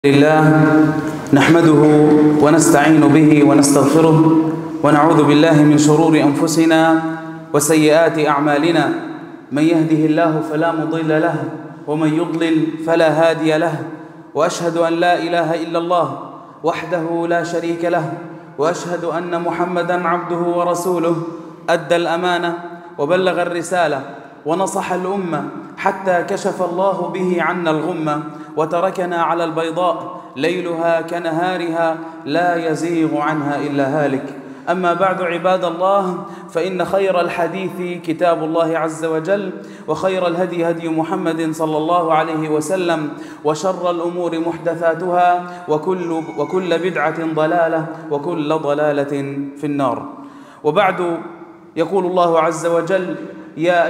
لله نحمده ونستعين به ونستغفره ونعوذ بالله من شرور أنفسنا وسيئات أعمالنا. من يهده الله فلا مضل له ومن يضلل فلا هادي له، وأشهد أن لا إله إلا الله وحده لا شريك له، وأشهد أن محمدًا عبده ورسوله أدى الأمانة وبلغ الرسالة ونصح الأمة حتى كشف الله به عنا الغمة، وتركنا على البيضاء ليلها كنهارها لا يزيغ عنها إلا هالك. أما بعد عباد الله، فإن خير الحديث كتاب الله عز وجل، وخير الهدي هدي محمد صلى الله عليه وسلم، وشر الأمور محدثاتها، وكل بدعة ضلالة، وكل ضلالة في النار. وبعد، يقول الله عز وجل: يا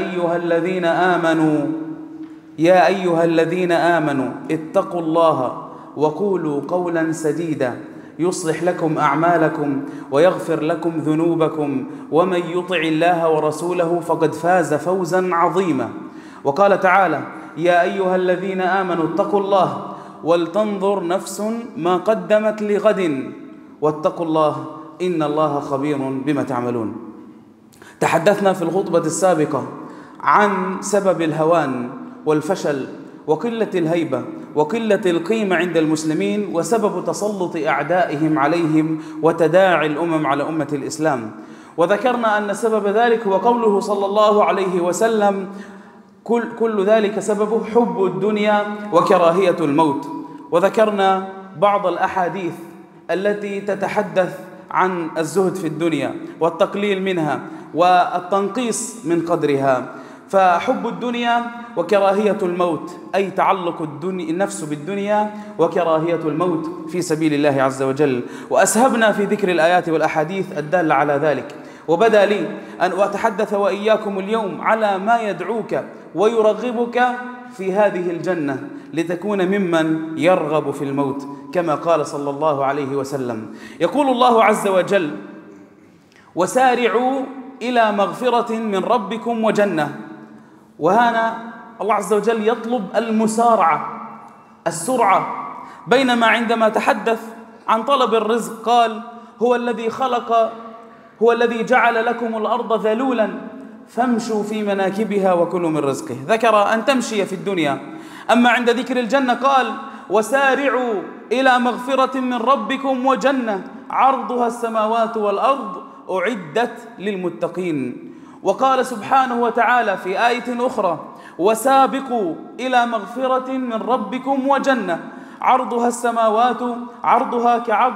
أيها الذين آمنوا اتقوا الله وقولوا قولا سديدا يصلح لكم أعمالكم ويغفر لكم ذنوبكم، ومن يطع الله ورسوله فقد فاز فوزا عظيما. وقال تعالى: يا أيها الذين آمنوا اتقوا الله ولتنظر نفس ما قدمت لغد واتقوا الله إن الله خبير بما تعملون. تحدثنا في الخطبة السابقة عن سبب الهوان والفشل وقلة الهيبة وقلة القيمة عند المسلمين، وسبب تسلط أعدائهم عليهم وتداعي الأمم على أمة الإسلام. وذكرنا أن سبب ذلك هو قوله صلى الله عليه وسلم: كل ذلك سببه حب الدنيا وكراهية الموت. وذكرنا بعض الأحاديث التي تتحدث عن الزهد في الدنيا والتقليل منها والتنقيص من قدرها. فحب الدنيا وكراهية الموت، أي تعلق النفس بالدنيا وكراهية الموت في سبيل الله عز وجل. وأسهبنا في ذكر الآيات والأحاديث الدالة على ذلك. وبدأ لي أن أتحدث وإياكم اليوم على ما يدعوك ويرغبك في هذه الجنة، لتكون ممن يرغب في الموت، كما قال صلى الله عليه وسلم. يقول الله عز وجل: وسارعوا إلى مغفرة من ربكم وجنة. وهنا الله عز وجل يطلب المسارعة، السرعة، بينما عندما تحدث عن طلب الرزق قال: هو الذي جعل لكم الأرض ذلولا فامشوا في مناكبها وكلوا من رزقه. ذكر أن تمشي في الدنيا. أما عند ذكر الجنة قال: وسارعوا إلى مغفرة من ربكم وجنة عرضها السماوات والأرض أعدت للمتقين. وقال سبحانه وتعالى في آية أخرى: وسابقوا إلى مغفرة من ربكم وجنة عرضها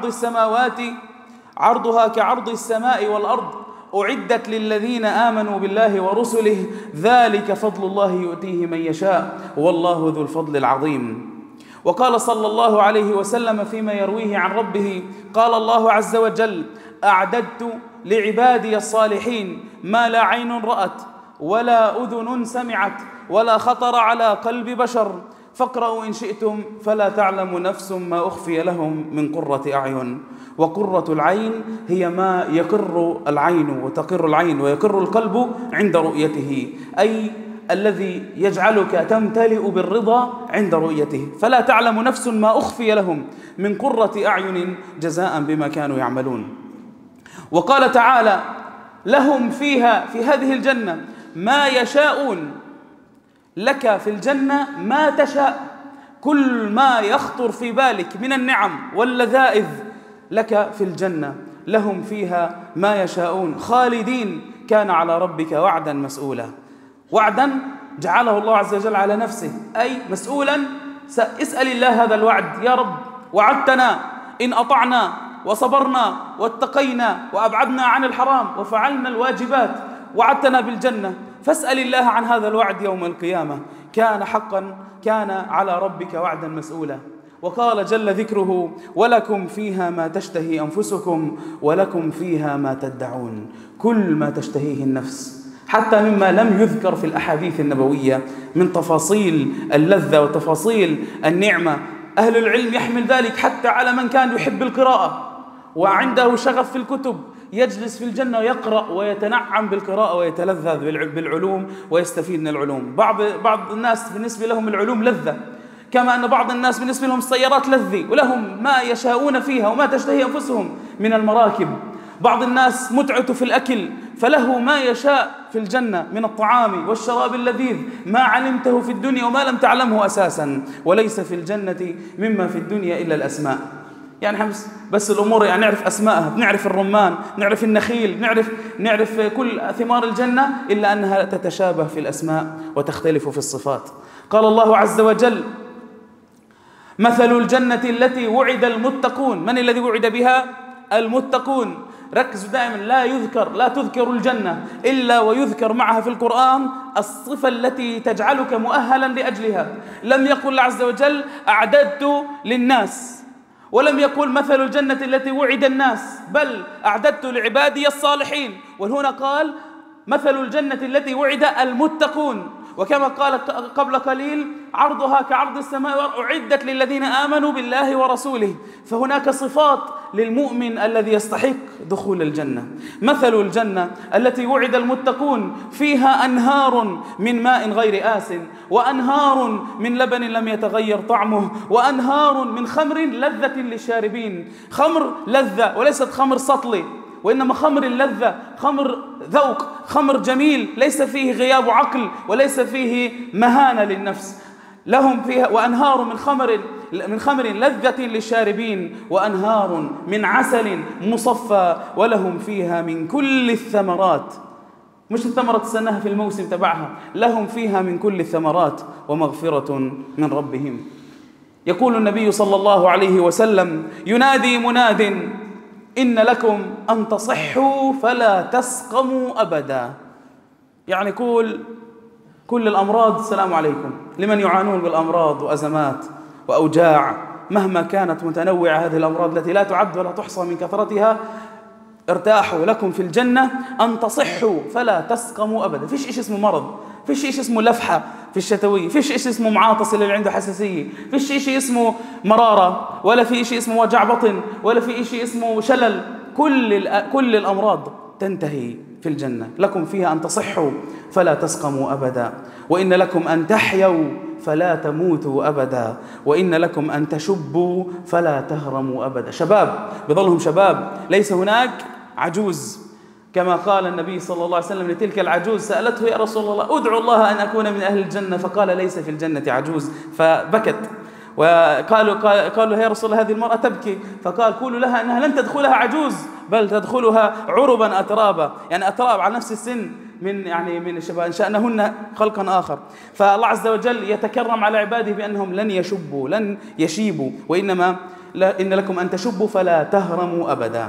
كعرض السماء والأرض أعدت للذين آمنوا بالله ورسله ذلك فضل الله يؤتيه من يشاء والله ذو الفضل العظيم. وقال صلى الله عليه وسلم فيما يرويه عن ربه: قال الله عز وجل: أعددت لعبادي الصالحين ما لا عين رأت ولا أذن سمعت ولا خطر على قلب بشر، فاقرأوا إن شئتم فلا تعلم نفس ما أخفي لهم من قرة أعين. وقرة العين هي ما يقر العين وتقر العين ويقر القلب عند رؤيته، أي الذي يجعلك تمتلئ بالرضا عند رؤيته. فلا تعلم نفس ما أخفي لهم من قرة أعين جزاء بما كانوا يعملون. وقال تعالى: لهم فيها، في هذه الجنة، ما يشاءون. لك في الجنة ما تشاء، كل ما يخطر في بالك من النعم واللذائذ لك في الجنة. لهم فيها ما يشاءون خالدين كان على ربك وعدا مسؤولا. وعدا جعله الله عز وجل على نفسه، أي مسؤولا. اسأل الله هذا الوعد: يا رب وعدتنا إن أطعنا وصبرنا واتقينا وأبعدنا عن الحرام وفعلنا الواجبات وعدتنا بالجنة، فاسأل الله عن هذا الوعد يوم القيامة. كان حقا، كان على ربك وعدا مسؤولا. وقال جل ذكره: ولكم فيها ما تشتهي أنفسكم ولكم فيها ما تدعون. كل ما تشتهيه النفس، حتى مما لم يذكر في الأحاديث النبوية من تفاصيل اللذة وتفاصيل النعمة. أهل العلم يحمل ذلك حتى على من كان يحب القراءة وعنده شغف في الكتب، يجلس في الجنة ويقرأ ويتنعم بالقراءة ويتلذذ بالعلوم ويستفيد من العلوم. بعض الناس بالنسبة لهم العلوم لذة، كما أن بعض الناس بالنسبة لهم السيارات لذة ولهم ما يشاءون فيها وما تشتهي أنفسهم من المراكب. بعض الناس متعته في الأكل فله ما يشاء في الجنة من الطعام والشراب اللذيذ ما علمته في الدنيا وما لم تعلمه أساسا. وليس في الجنة مما في الدنيا إلا الأسماء. يعني بس الأمور يعني نعرف أسماءها، نعرف الرمان، نعرف النخيل، نعرف كل ثمار الجنة، إلا أنها تتشابه في الأسماء وتختلف في الصفات. قال الله عز وجل: مثل الجنة التي وعد المتقون. من الذي وعد بها؟ المتقون. ركزوا دائما، لا تذكر الجنة إلا ويذكر معها في القرآن الصفة التي تجعلك مؤهلا لأجلها. لم يقل الله عز وجل أعددت للناس، ولم يقل مثل الجنة التي وعد الناس، بل أعددت لعبادي الصالحين. وهنا قال مثل الجنة التي وعد المتقون. وكما قال قبل قليل: عرضها كعرض السماء والأرض أعدت للذين آمنوا بالله ورسوله. فهناك صفات للمؤمن الذي يستحق دخول الجنة. مثل الجنة التي وعد المتقون: فيها أنهار من ماء غير آسن، وأنهار من لبن لم يتغير طعمه، وأنهار من خمر لذة للشاربين. خمر لذة، وليست خمر سطلي، وإنما خمر اللذة، خمر ذوق، خمر جميل ليس فيه غياب عقل وليس فيه مهانة للنفس. لهم فيها وأنهار من خمر لذة للشاربين، وأنهار من عسل مصفى، ولهم فيها من كل الثمرات. مش الثمرة تستناها في الموسم تبعها، لهم فيها من كل الثمرات ومغفرة من ربهم. يقول النبي صلى الله عليه وسلم: ينادي مناد: إن لكم أن تصحوا فلا تسقموا أبدا. يعني كل الأمراض السلام عليكم لمن يعانون بالأمراض وأزمات وأوجاع مهما كانت متنوعة. هذه الأمراض التي لا تعد ولا تحصى من كثرتها، ارتاحوا، لكم في الجنة أن تصحوا فلا تسقموا أبدا. فيش إيش اسمه مرض، فيش إيش اسمه لفحة في الشتوية، فيش إيش اسمه معاطس اللي عنده حساسية، فيش إيش اسمه مرارة، ولا في إيش اسمه وجع بطن، ولا في إيش اسمه شلل. كل الأمراض تنتهي في الجنة. لكم فيها أن تصحوا فلا تسقموا أبدا، وإن لكم أن تحيوا فلا تموتوا أبدا، وإن لكم أن تشبوا فلا تهرموا أبدا. شباب بظلهم شباب، ليس هناك عجوز. كما قال النبي صلى الله عليه وسلم لتلك العجوز، سألته: يا رسول الله أدعو الله أن أكون من أهل الجنة، فقال: ليس في الجنة عجوز. فبكت، وقالوا: يا رسول الله هذه المرأة تبكي. فقال: قولوا لها أنها لن تدخلها عجوز، بل تدخلها عربا أترابا، يعني أتراب على نفس السن من الشباب، إن شأنهن خلقا آخر. فالله عز وجل يتكرم على عباده بأنهم لن يشبوا، لن يشيبوا، وإنما إن لكم أن تشبوا فلا تهرموا أبدا،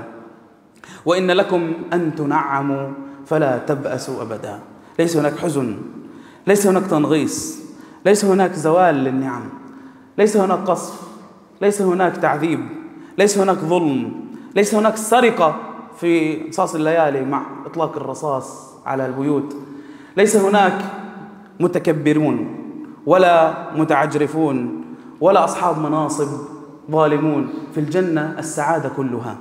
وإن لكم أن تنعموا فلا تبأسوا أبدا. ليس هناك حزن، ليس هناك تنغيص، ليس هناك زوال للنعم، ليس هناك قصف، ليس هناك تعذيب، ليس هناك ظلم، ليس هناك سرقة في قصاص الليالي مع إطلاق الرصاص على البيوت، ليس هناك متكبرون ولا متعجرفون ولا أصحاب مناصب ظالمون. في الجنة السعادة كلها.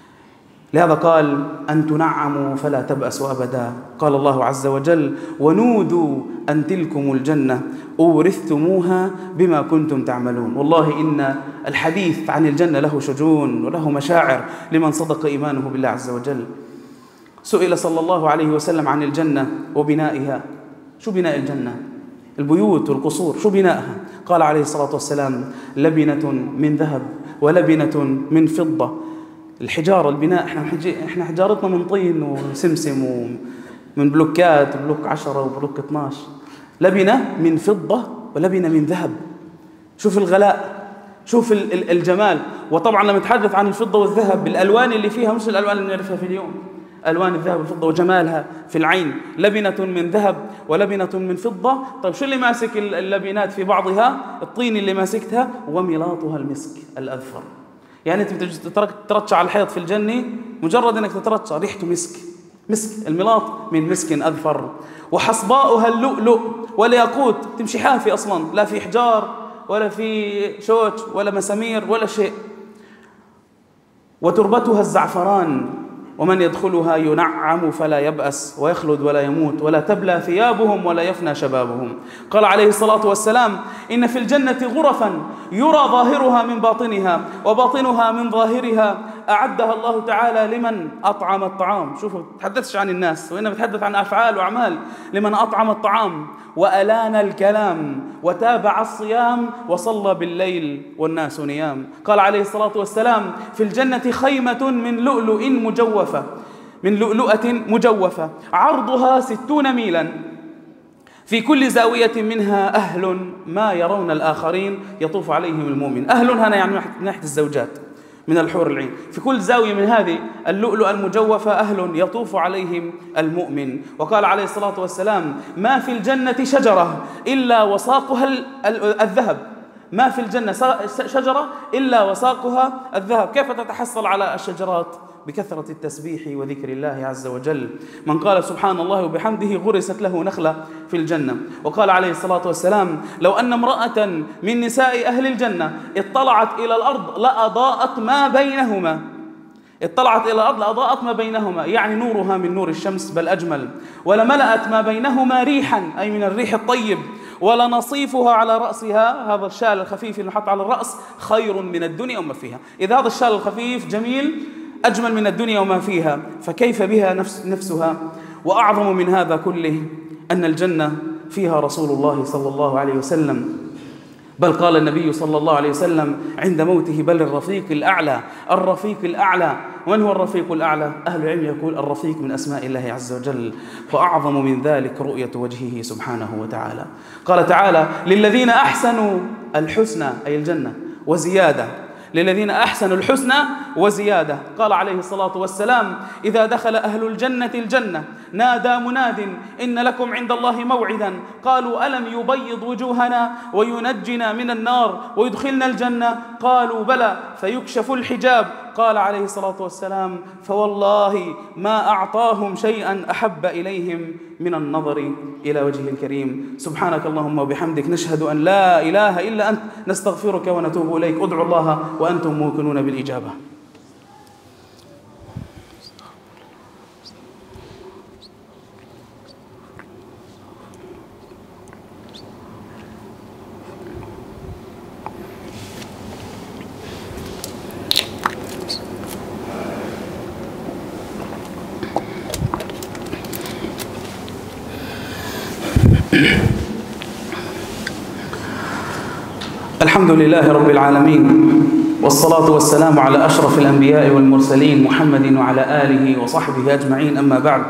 لهذا قال: أن تنعموا فلا تبأسوا أبدا. قال الله عز وجل: ونودوا أن تلكم الجنة أورثتموها بما كنتم تعملون. والله إن الحديث عن الجنة له شجون وله مشاعر لمن صدق إيمانه بالله عز وجل. سئل صلى الله عليه وسلم عن الجنة وبنائها. شو بناء الجنة؟ البيوت والقصور شو بنائها؟ قال عليه الصلاة والسلام: لبنة من ذهب ولبنة من فضة. الحجارة، البناء، احنا حجارتنا من طين وسمسم ومن بلوكات، بلوك 10 وبلوك 12. لبنة من فضة ولبنة من ذهب. شوف الغلاء، شوف الجمال. وطبعا لما نتحدث عن الفضة والذهب بالألوان اللي فيها، مش الألوان اللي نعرفها في اليوم، ألوان الذهب والفضة وجمالها في العين. لبنة من ذهب ولبنة من فضة. طيب شو اللي ماسك اللبنات في بعضها؟ الطين اللي ماسكتها. وملاطها المسك الأذفر. يعني انت تترشع على الحيط في الجنة، مجرد انك تترشع ريحته مسك الملاط من مسك أذفر. وحصباؤها اللؤلؤ والياقوت. تمشي حافي أصلا، لا في حجار ولا في شوك ولا مسامير ولا شيء. وتربتها الزعفران. ومن يدخلها ينعم فلا يبأس ويخلد ولا يموت ولا تبلى ثيابهم ولا يفنى شبابهم. قال عليه الصلاة والسلام: إن في الجنة غرفا يرى ظاهرها من باطنها وباطنها من ظاهرها أعدها الله تعالى لمن أطعم الطعام. شوفوا، تحدثش عن الناس وإنما بتحدث عن أفعال وأعمال. لمن أطعم الطعام وألان الكلام وتابع الصيام وصلى بالليل والناس نيام. قال عليه الصلاة والسلام: في الجنة خيمة من لؤلؤ مجوفة، من لؤلؤة مجوفة عرضها 60 ميلا، في كل زاوية منها أهل ما يرون الآخرين يطوف عليهم المؤمن. أهل هنا يعني من ناحية الزوجات من الحور العين. في كل زاوية من هذه اللؤلؤة المجوفة أهل يطوف عليهم المؤمن. وقال عليه الصلاة والسلام: ما في الجنة شجرة إلا وساقها الذهب. ما في الجنة شجرة إلا وساقها الذهب. كيف تتحصل على الشجرات؟ بكثرة التسبيح وذكر الله عز وجل. من قال سبحان الله وبحمده غرست له نخلة في الجنة. وقال عليه الصلاة والسلام: لو أن امرأة من نساء أهل الجنة اطلعت إلى الأرض لأضاءت ما بينهما. اطلعت إلى الأرض لأضاءت ما بينهما، يعني نورها من نور الشمس بل أجمل. ولملأت ما بينهما ريحا، أي من الريح الطيب. ولنصيفها على رأسها، هذا الشال الخفيف اللي نحط على الرأس، خير من الدنيا وما فيها. إذا هذا الشال الخفيف جميل أجمل من الدنيا وما فيها، فكيف بها نفسها؟ وأعظم من هذا كله أن الجنة فيها رسول الله صلى الله عليه وسلم، بل قال النبي صلى الله عليه وسلم عند موته: بل الرفيق الأعلى. الرفيق الأعلى. من هو الرفيق الأعلى؟ أهل العلم يقول الرفيق من أسماء الله عز وجل، فأعظم من ذلك رؤية وجهه سبحانه وتعالى. قال تعالى: للذين أحسنوا الحسنى، أي الجنة، وزيادة. للذين أحسنوا الحسنى وزيادة. قال عليه الصلاة والسلام: إذا دخل أهل الجنة الجنة نادى مناد: إن لكم عند الله موعدا. قالوا: ألم يبيض وجوهنا وينجنا من النار ويدخلنا الجنة؟ قالوا: بلى. فيكشف الحجاب. قال عليه الصلاة والسلام: فوالله ما أعطاهم شيئا أحب إليهم من النظر إلى وجهه الكريم. سبحانك اللهم وبحمدك، نشهد أن لا إله إلا أنت، نستغفرك ونتوب إليك. ادعوا الله وأنتم موقنون بالإجابة. الحمد لله رب العالمين، والصلاة والسلام على أشرف الأنبياء والمرسلين محمد وعلى آله وصحبه أجمعين. أما بعد،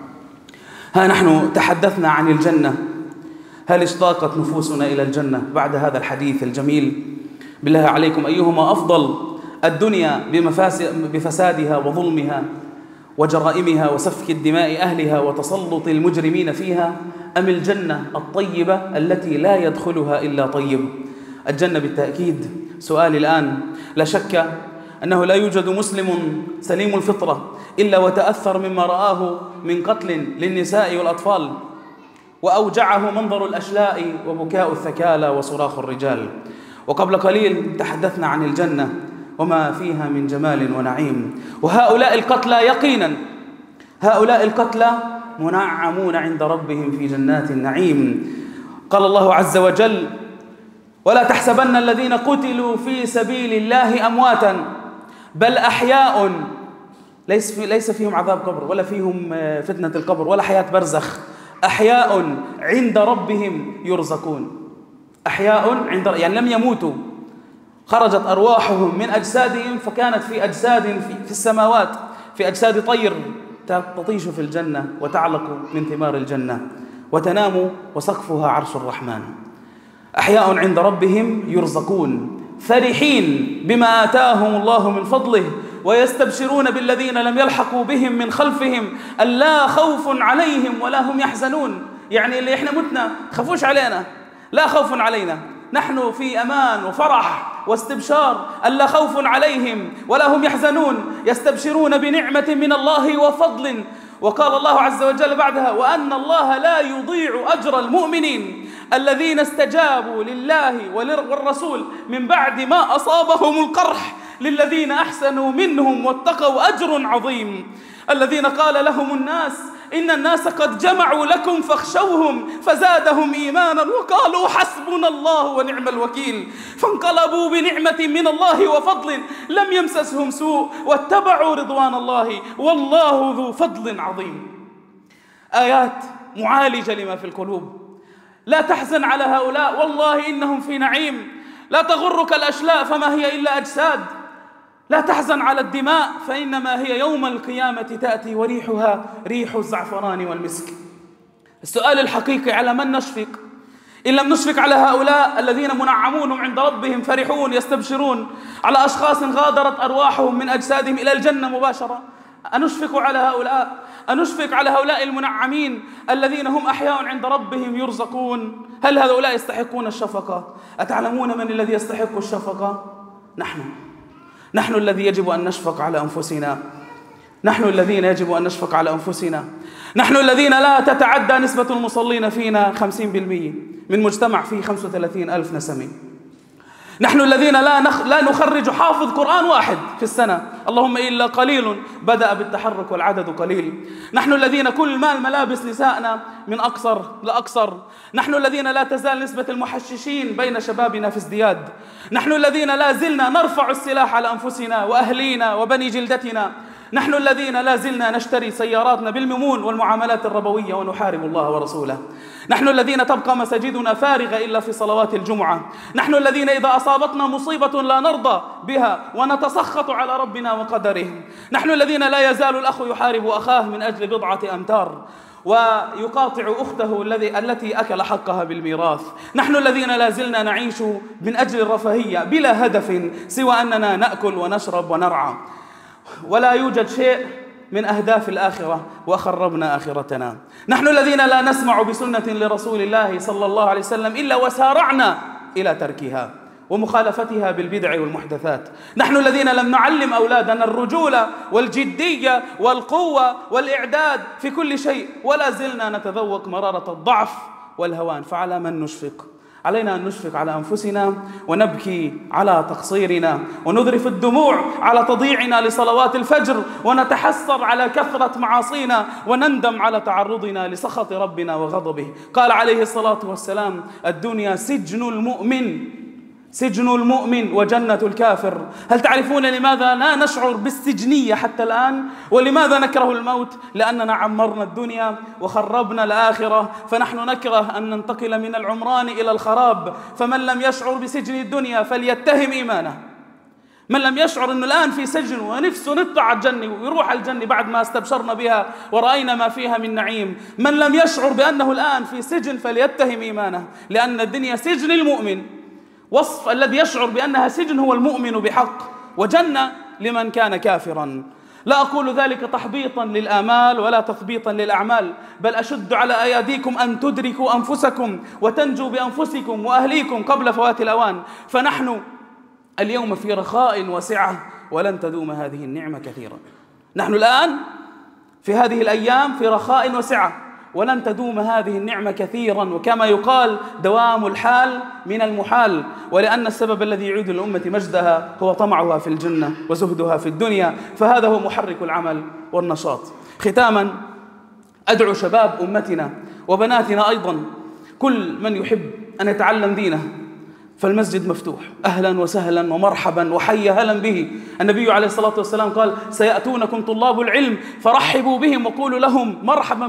ها نحن تحدثنا عن الجنة. هل اشتاقت نفوسنا إلى الجنة بعد هذا الحديث الجميل؟ بالله عليكم، أيهما أفضل؟ الدنيا بفسادها وظلمها وجرائمها وسفك الدماء أهلها وتسلط المجرمين فيها، أم الجنة الطيبة التي لا يدخلها إلا طيب؟ الجنة بالتأكيد. سؤالي الآن: لا شك أنه لا يوجد مسلم سليم الفطرة إلا وتأثر مما رآه من قتل للنساء والأطفال، وأوجعه منظر الأشلاء وبكاء الثكالى وصراخ الرجال. وقبل قليل تحدثنا عن الجنة وما فيها من جمال ونعيم. وهؤلاء القتلى يقينا، هؤلاء القتلى منعمون عند ربهم في جنات النعيم. قال الله عز وجل: ولا تحسبن الذين قتلوا في سبيل الله أمواتا بل أحياء. ليس فيهم عذاب قبر ولا فيهم فتنة القبر ولا حياة برزخ. أحياء عند ربهم يرزقون. أحياء عند، يعني لم يموتوا، خرجت أرواحهم من أجسادهم فكانت في أجساد في السماوات، في أجساد طير تطيش في الجنة وتعلق من ثمار الجنة وتنام وسقفها عرش الرحمن. أحياء عند ربهم يرزقون فرحين بما آتاهم الله من فضله ويستبشرون بالذين لم يلحقوا بهم من خلفهم ألا خوف عليهم ولا هم يحزنون. يعني اللي إحنا متنا خافوش علينا، لا خوف علينا، نحن في أمان وفرح واستبشار، ألا خوف عليهم ولا هم يحزنون، يستبشرون بنعمة من الله وفضل. وقال الله عز وجل بعدها: وأن الله لا يضيع أجر المؤمنين الذين استجابوا لله والرسول من بعد ما أصابهم القرح للذين أحسنوا منهم واتقوا أجر عظيم. الذين قال لهم الناس إن الناس قد جمعوا لكم فاخشوهم فزادهم إيمانا وقالوا حسبنا الله ونعم الوكيل، فانقلبوا بنعمة من الله وفضل لم يمسسهم سوء واتبعوا رضوان الله والله ذو فضل عظيم. آيات معالجة لما في القلوب. لا تحزن على هؤلاء، والله إنهم في نعيم. لا تغرك الأشلاء فما هي إلا أجساد. لا تحزن على الدماء فإنما هي يوم القيامة تأتي وريحها ريح الزعفران والمسك. السؤال الحقيقي على من نشفق؟ إن لم نشفق على هؤلاء الذين منعمون عند ربهم فرحون يستبشرون، على أشخاص غادرت أرواحهم من أجسادهم إلى الجنة مباشرة، أنشفق على هؤلاء؟ أنشفق على هؤلاء المنعمين الذين هم أحياء عند ربهم يرزقون؟ هل هؤلاء يستحقون الشفقة؟ أتعلمون من الذي يستحق الشفقة؟ نحن الذي يجب أن نشفق على أنفسنا. نحن الذين يجب أن نشفق على أنفسنا. نحن الذين لا تتعدى نسبة المصلين فينا 50% من مجتمع فيه 35,000 نسمة. نحن الذين لا نخرج حافظ قرآن واحد في السنة، اللهم إلا قليل بدأ بالتحرك والعدد قليل. نحن الذين كل ما الملابس نسائنا من أقصر لأقصر. نحن الذين لا تزال نسبة المحششين بين شبابنا في ازدياد. نحن الذين لا زلنا نرفع السلاح على أنفسنا وأهلينا وبني جلدتنا. نحن الذين لا زلنا نشتري سياراتنا بالممون والمعاملات الربوية ونحارب الله ورسوله. نحن الذين تبقى مساجدنا فارغة إلا في صلوات الجمعة. نحن الذين إذا أصابتنا مصيبة لا نرضى بها ونتسخط على ربنا وقدره. نحن الذين لا يزال الأخ يحارب أخاه من أجل بضعة أمتار ويقاطع أخته التي أكل حقها بالميراث. نحن الذين لا زلنا نعيش من أجل الرفاهية بلا هدف سوى أننا نأكل ونشرب ونرعى، ولا يوجد شيء من أهداف الآخرة وخربنا آخرتنا. نحن الذين لا نسمع بسنة لرسول الله صلى الله عليه وسلم إلا وسارعنا إلى تركها ومخالفتها بالبدع والمحدثات. نحن الذين لم نعلم أولادنا الرجولة والجدية والقوة والإعداد في كل شيء، ولا زلنا نتذوق مرارة الضعف والهوان. فعلى من نشفق؟ علينا أن نشفق على أنفسنا ونبكي على تقصيرنا ونذرف الدموع على تضييعنا لصلوات الفجر ونتحسر على كثرة معاصينا ونندم على تعرضنا لسخط ربنا وغضبه. قال عليه الصلاة والسلام: الدنيا سجن المؤمن وجنة الكافر. هل تعرفون لماذا لا نشعر بالسجنية حتى الآن؟ ولماذا نكره الموت؟ لأننا عمرنا الدنيا وخربنا الآخرة، فنحن نكره أن ننتقل من العمران إلى الخراب. فمن لم يشعر بسجن الدنيا فليتهم إيمانه. من لم يشعر أنه الآن في سجن ونفسه نطلع الجنة ويروح الجنة بعد ما استبشرنا بها ورأينا ما فيها من نعيم، من لم يشعر بأنه الآن في سجن فليتهم إيمانه، لأن الدنيا سجن المؤمن. وصف الذي يشعر بأنها سجن هو المؤمن بحق، وجنة لمن كان كافرا. لا أقول ذلك تحبيطا للآمال ولا تثبيطا للأعمال، بل أشد على أيديكم أن تدركوا أنفسكم وتنجوا بأنفسكم وأهليكم قبل فوات الأوان. فنحن اليوم في رخاء وسعة ولن تدوم هذه النعمة كثيرا. نحن الآن في هذه الأيام في رخاء وسعة ولن تدوم هذه النعمة كثيرا، وكما يقال: دوام الحال من المحال. ولأن السبب الذي يعيد للأمة مجدها هو طمعها في الجنة وزهدها في الدنيا، فهذا هو محرك العمل والنشاط. ختاما، أدعو شباب أمتنا وبناتنا أيضا، كل من يحب أن يتعلم دينه فالمسجد مفتوح، أهلا وسهلا ومرحبا وحيا هلا به. النبي عليه الصلاة والسلام قال: سيأتونكم طلاب العلم فرحبوا بهم وقولوا لهم مرحبا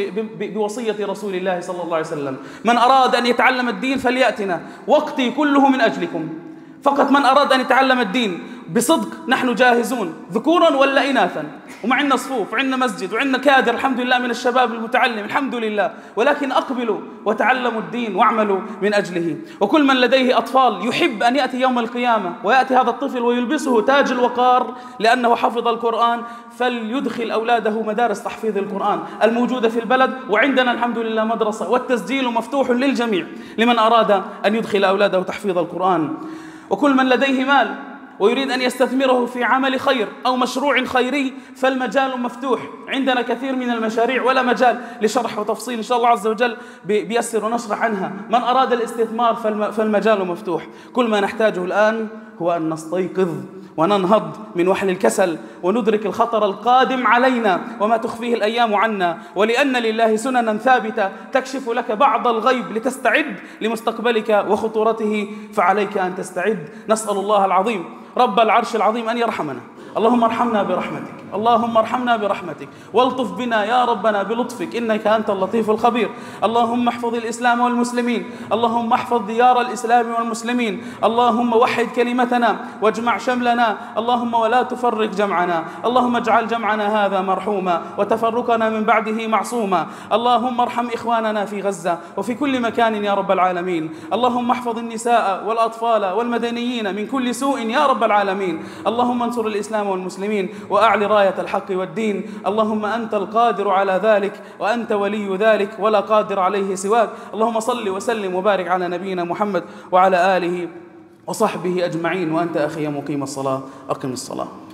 بوصية رسول الله صلى الله عليه وسلم: من أراد أن يتعلم الدين فليأتنا، وقتي كله من أجلكم. فقط من أراد أن يتعلم الدين بصدق نحن جاهزون، ذكورا ولا إناثا، ومعنا صفوف وعندنا مسجد وعندنا كادر الحمد لله من الشباب المتعلم الحمد لله. ولكن أقبلوا وتعلموا الدين واعملوا من أجله. وكل من لديه أطفال يحب أن يأتي يوم القيامة ويأتي هذا الطفل ويلبسه تاج الوقار لأنه حفظ القرآن، فليدخل أولاده مدارس تحفيظ القرآن الموجودة في البلد، وعندنا الحمد لله مدرسة، والتسجيل مفتوح للجميع لمن أراد أن يدخل أولاده تحفيظ القرآن. وكل من لديه مال ويريد أن يستثمره في عمل خير أو مشروع خيري فالمجال مفتوح. عندنا كثير من المشاريع ولا مجال لشرح وتفصيل، إن شاء الله عز وجل بيسر ونشرح عنها. من أراد الاستثمار فالمجال مفتوح. كل ما نحتاجه الآن هو أن نستيقظ وننهض من وحل الكسل وندرك الخطر القادم علينا وما تخفيه الأيام عنا، ولأن لله سننا ثابتة تكشف لك بعض الغيب لتستعد لمستقبلك وخطورته، فعليك أن تستعد. نسأل الله العظيم رب العرش العظيم أن يرحمنا. اللهم ارحمنا برحمتك، اللهم ارحمنا برحمتك، والطف بنا يا ربنا بلطفك، إنك أنت اللطيف الخبير. اللهم احفظ الإسلام والمسلمين، اللهم احفظ ديار الإسلام والمسلمين، اللهم وحد كلمتنا واجمع شملنا، اللهم ولا تفرق جمعنا، اللهم اجعل جمعنا هذا مرحوما وتفرقنا من بعده معصوما. اللهم ارحم إخواننا في غزة وفي كل مكان يا رب العالمين. اللهم احفظ النساء والأطفال والمدنيين من كل سوء يا رب العالمين. اللهم انصر الإسلام والمسلمين وأعل راية الحق والدين. اللهم أنت القادر على ذلك وأنت ولي ذلك ولا قادر عليه سواك. اللهم صل وسلم وبارك على نبينا محمد وعلى آله وصحبه أجمعين. وأنت أخي مقيم الصلاة أقم الصلاة.